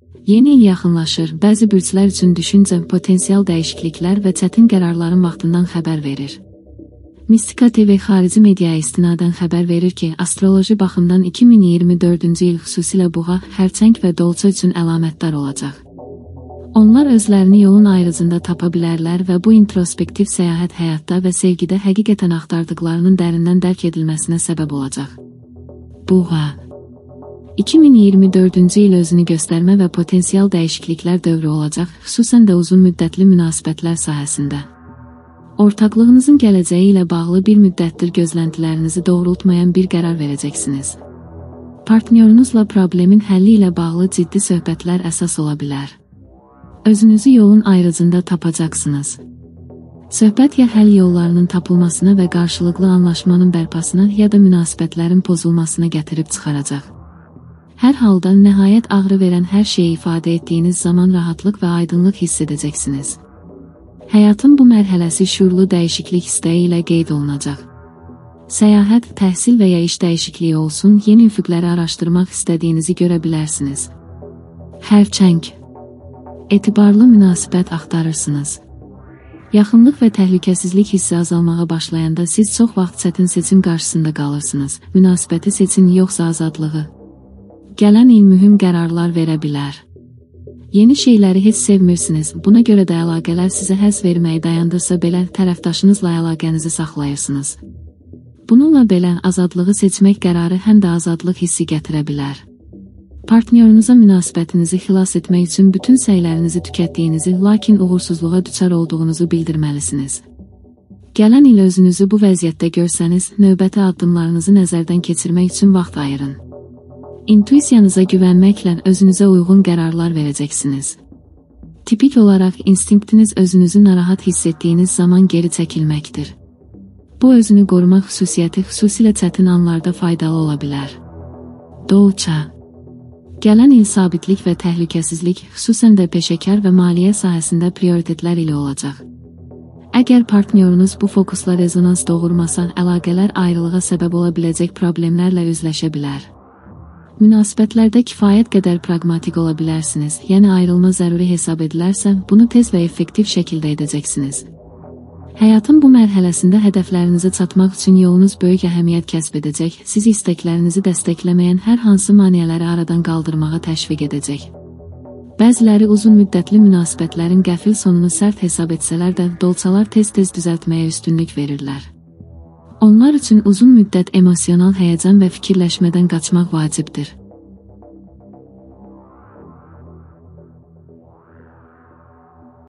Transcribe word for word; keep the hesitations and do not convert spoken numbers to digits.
Yeni il yaxınlaşır, bəzi bürclər üçün düşüncə, potensial dəyişikliklər və çətin qərarların vaxtından xəbər verir. Mistika T V xarici mediaya istinadən xəbər verir ki, astroloji baxımdan iki min iyirmi dördüncü il xüsusilə buğa, xərçəng və dolça üçün əlamətdar olacaq. Onlar özlərini yolun ayrıcında tapa bilərlər və bu introspektiv səyahət həyatda və sevgidə həqiqətən axtardıqlarının dərindən dərk edilməsinə səbəb olacaq. Buğa iki min iyirmi dördüncü il özünü göstərmə və potensial dəyişikliklər dövrü olacaq, xüsusən də uzun müddətli münasibətlər sahəsində. Ortaqlığınızın gələcəyi ilə bağlı bir müddətdir gözləntilərinizi doğrultmayan bir qərar verəcəksiniz. Partnyorunuzla problemin həlli ilə bağlı ciddi söhbətlər əsas ola bilər. Özünüzü yolun ayrıcında tapacaqsınız. Söhbət ya həll yollarının tapılmasına və qarşılıqlı anlaşmanın bərpasına ya da münasibətlərin pozulmasına gətirib çıxaracaq. Hər halda nəhayət ağrı verən hər şeyi ifadə etdiyiniz zaman rahatlıq və aydınlıq hiss edəcəksiniz. Həyatın bu mərhələsi şuurlu dəyişiklik istəyi ilə qeyd olunacaq. Səyahət, təhsil və ya iş dəyişikliyi olsun, yeni üfüqləri araşdırmaq istədiyinizi görə bilərsiniz. Xərçəng etibarlı münasibət axtarırsınız. Yaxınlıq və təhlükəsizlik hissi azalmağa başlayanda siz çox vaxt çətin seçim qarşısında qalırsınız. Münasibəti seçin, yoxsa azadlığı. Gələn il mühüm qərarlar verə bilər. Yeni şeyləri heç sevmirsiniz, buna görə də əlaqələr sizə həzz verməyi dayandırsa belə tərəfdaşınızla əlaqənizi saxlayırsınız. Bununla belə azadlığı seçmək qərarı həm də azadlıq hissi gətirə bilər. Partnyorunuza münasibətinizi xilas etmək üçün bütün səylərinizi tükətdiyinizi, lakin uğursuzluğa düçar olduğunuzu bildirməlisiniz. Gələn il özünüzü bu vəziyyətdə görsəniz, növbəti addımlarınızı nəzərdən keçirmək üçün vaxt ayırın. İntuisiyanıza güvənməklə özünüzə uyğun qərarlar verəcəksiniz. Tipik olaraq instinktiniz özünüzü narahat hiss etdiyiniz zaman geri çəkilməkdir. Bu özünü qorumaq xüsusiyyəti xüsusilə çətin anlarda faydalı ola bilər. Dolça gələn il sabitlik və təhlükəsizlik, xüsusən də peşəkar və maliyyə sahəsində prioritetlər ilə olacaq. Əgər partnyorunuz bu fokusla rezonans doğurmasa, əlaqələr ayrılığa səbəb ola biləcək problemlərlə üzləşə bilər. Münasibətlərdə kifayət qədər praqmatik ola bilərsiniz, yəni ayrılma zəruri hesab edilərsə, bunu tez və effektiv şəkildə edəcəksiniz. Həyatın bu mərhələsində hədəflərinizi çatmaq üçün yolunuz böyük əhəmiyyət kəsb edəcək, sizi istəklərinizi dəstəkləməyən hər hansı maneələri aradan qaldırmağa təşviq edəcək. Bəziləri uzun müddətli münasibətlərin qəfil sonunu sərt hesab etsələr də, dolçalar tez-tez düzəltməyə üstünlük verirlər. Onlar üçün uzun müddət emosional həyəcan və fikirləşmədən qaçmaq vacibdir.